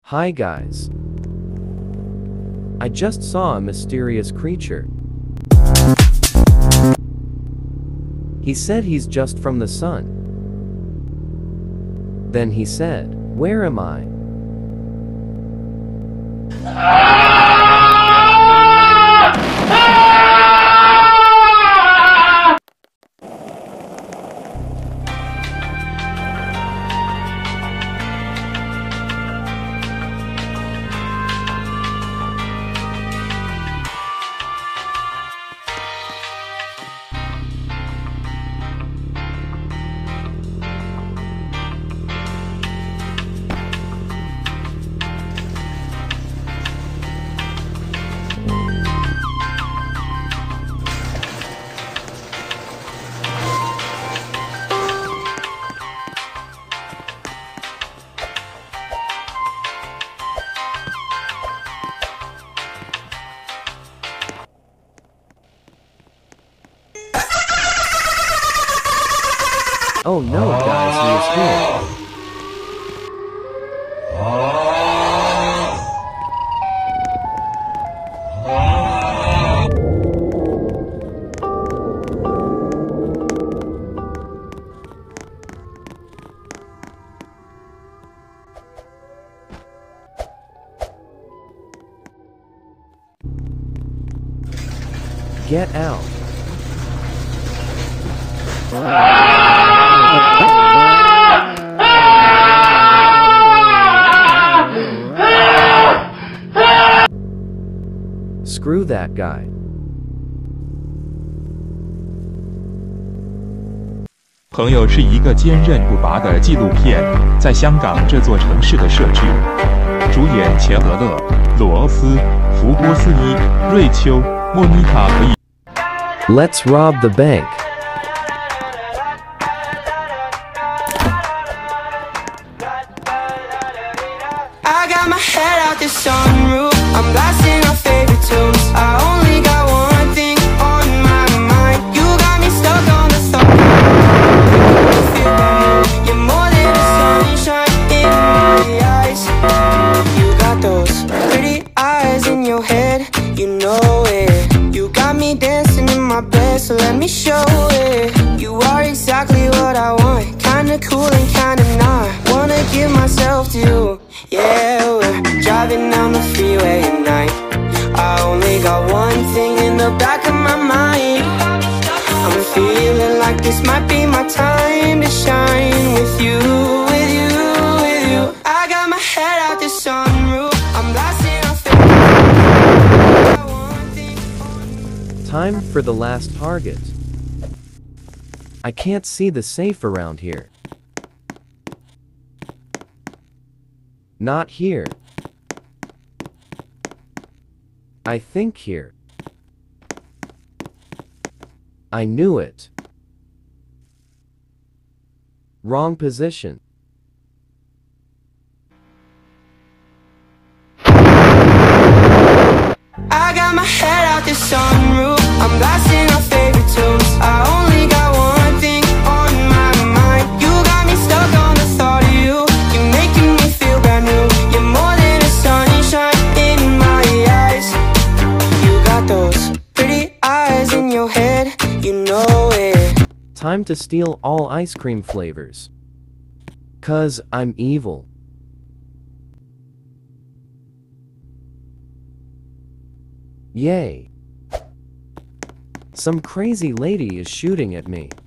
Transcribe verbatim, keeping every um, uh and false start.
Hi guys. I just saw a mysterious creature. He said he's just from the sun. Then he said, "Where am I?" Oh no, guys, he is here. Get out. Screw that guy. 朋友是一个坚韧不拔的纪录片，在香港这座城市的设置。主演钱德勒、罗欧斯、福波斯伊、瑞秋、莫妮卡和以。 Let's rob the bank. I got my head out the sunroof. I'm blasting our favorite tunes. I only got one thing on my mind. You got me stuck on the thought. You're more than the sunshine in my eyes. You got those pretty eyes in your head. You know it. You got me dancing in my bed, so let me show it. You are exactly what I want. Kinda cool and kinda not. Wanna give myself to you. Yeah, we're driving down the freeway at night. I only got one thing in the back of my mind. I'm feeling like this might be my time to shine. With you, with you, with you. I got my head out the sunroof. I'm blasting off it. Time for the last target. I can't see the safe around here. Not here. I think here. I knew it. Wrong position. I got my head out the sunroof. I'm blasting our favorite tunes. I only got one thing on my mind. You got me stuck on the thought of you. You're making me feel brand new. You're more than a sunshine in my eyes. You got those pretty eyes in your head. You know it. Time to steal all ice cream flavors. 'Cause I'm evil. Yay. Some crazy lady is shooting at me.